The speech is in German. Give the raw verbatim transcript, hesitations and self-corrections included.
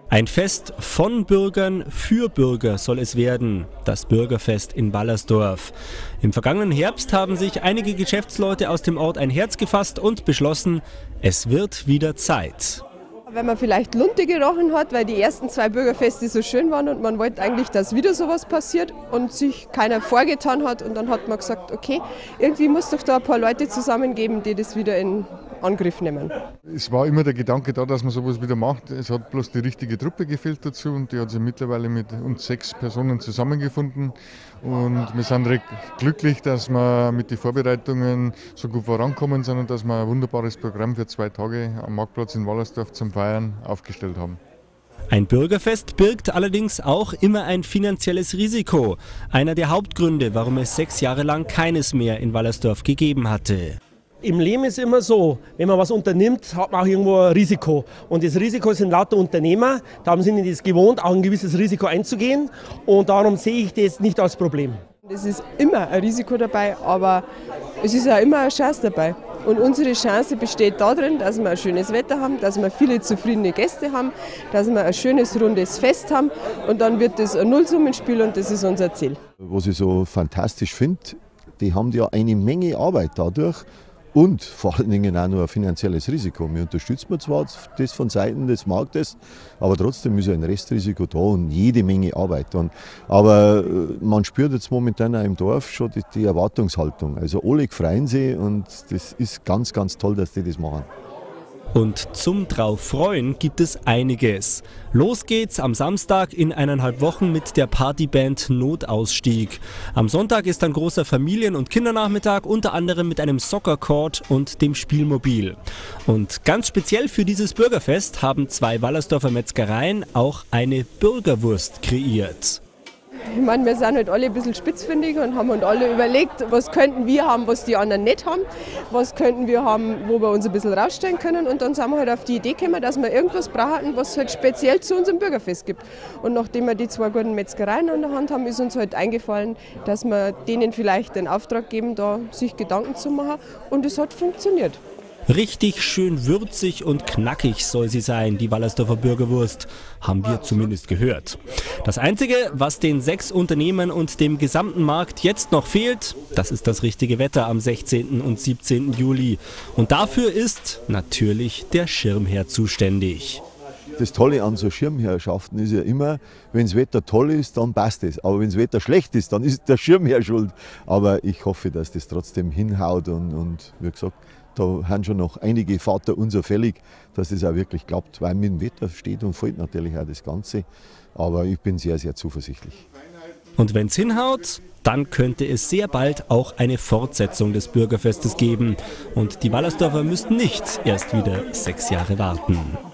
Ein Fest von Bürgern für Bürger soll es werden, das Bürgerfest in Wallersdorf. Im vergangenen Herbst haben sich einige Geschäftsleute aus dem Ort ein Herz gefasst und beschlossen, es wird wieder Zeit. Wenn man vielleicht Lunte gerochen hat, weil die ersten zwei Bürgerfeste so schön waren und man wollte eigentlich, dass wieder sowas passiert und sich keiner vorgetan hat, und dann hat man gesagt, okay, irgendwie muss doch da ein paar Leute zusammengeben, die das wieder in Angriff nehmen. Es war immer der Gedanke da, dass man sowas wieder macht. Es hat bloß die richtige Truppe gefehlt dazu, und die hat sich mittlerweile mit uns sechs Personen zusammengefunden. Und wir sind recht glücklich, dass wir mit den Vorbereitungen so gut vorankommen sind und dass wir ein wunderbares Programm für zwei Tage am Marktplatz in Wallersdorf zum Feiern aufgestellt haben. Ein Bürgerfest birgt allerdings auch immer ein finanzielles Risiko. Einer der Hauptgründe, warum es sechs Jahre lang keines mehr in Wallersdorf gegeben hatte. Im Leben ist immer so, wenn man was unternimmt, hat man auch irgendwo ein Risiko. Und das Risiko sind lauter Unternehmer, darum sind die das gewohnt, auch ein gewisses Risiko einzugehen. Und darum sehe ich das nicht als Problem. Es ist immer ein Risiko dabei, aber es ist auch immer eine Chance dabei. Und unsere Chance besteht darin, dass wir ein schönes Wetter haben, dass wir viele zufriedene Gäste haben, dass wir ein schönes, rundes Fest haben, und dann wird das ein Nullsummenspiel, und das ist unser Ziel. Was ich so fantastisch finde, die haben ja eine Menge Arbeit dadurch. Und vor allen Dingen auch nur ein finanzielles Risiko. Wir unterstützen zwar das von Seiten des Marktes, aber trotzdem ist ein Restrisiko da und jede Menge Arbeit. Und, aber man spürt jetzt momentan auch im Dorf schon die, die Erwartungshaltung. Also alle freuen sich, und das ist ganz, ganz toll, dass die das machen. Und zum Drauf-Freuen gibt es einiges. Los geht's am Samstag in eineinhalb Wochen mit der Partyband Notausstieg. Am Sonntag ist ein großer Familien- und Kindernachmittag, unter anderem mit einem Soccer-Court und dem Spielmobil. Und ganz speziell für dieses Bürgerfest haben zwei Wallersdorfer Metzgereien auch eine Bürgerwurst kreiert. Ich meine, wir sind halt alle ein bisschen spitzfindig und haben uns alle überlegt, was könnten wir haben, was die anderen nicht haben, was könnten wir haben, wo wir uns ein bisschen rausstellen können, und dann sind wir halt auf die Idee gekommen, dass wir irgendwas brauchen, was es halt speziell zu unserem Bürgerfest gibt. Und nachdem wir die zwei guten Metzgereien an der Hand haben, ist uns halt eingefallen, dass wir denen vielleicht den Auftrag geben, da sich Gedanken zu machen, und es hat funktioniert. Richtig schön würzig und knackig soll sie sein, die Wallersdorfer Bürgerwurst, haben wir zumindest gehört. Das Einzige, was den sechs Unternehmen und dem gesamten Markt jetzt noch fehlt, das ist das richtige Wetter am sechzehnten und siebzehnten Juli. Und dafür ist natürlich der Schirmherr zuständig. Das Tolle an so Schirmherrschaften ist ja immer, wenn das Wetter toll ist, dann passt es. Aber wenn das Wetter schlecht ist, dann ist der Schirmherr schuld. Aber ich hoffe, dass das trotzdem hinhaut, und, und wie gesagt, da haben schon noch einige Vaterunser fällig, dass das auch wirklich klappt, weil mit dem Wetter steht und fällt natürlich auch das Ganze. Aber ich bin sehr, sehr zuversichtlich. Und wenn es hinhaut, dann könnte es sehr bald auch eine Fortsetzung des Bürgerfestes geben. Und die Wallersdorfer müssten nicht erst wieder sechs Jahre warten.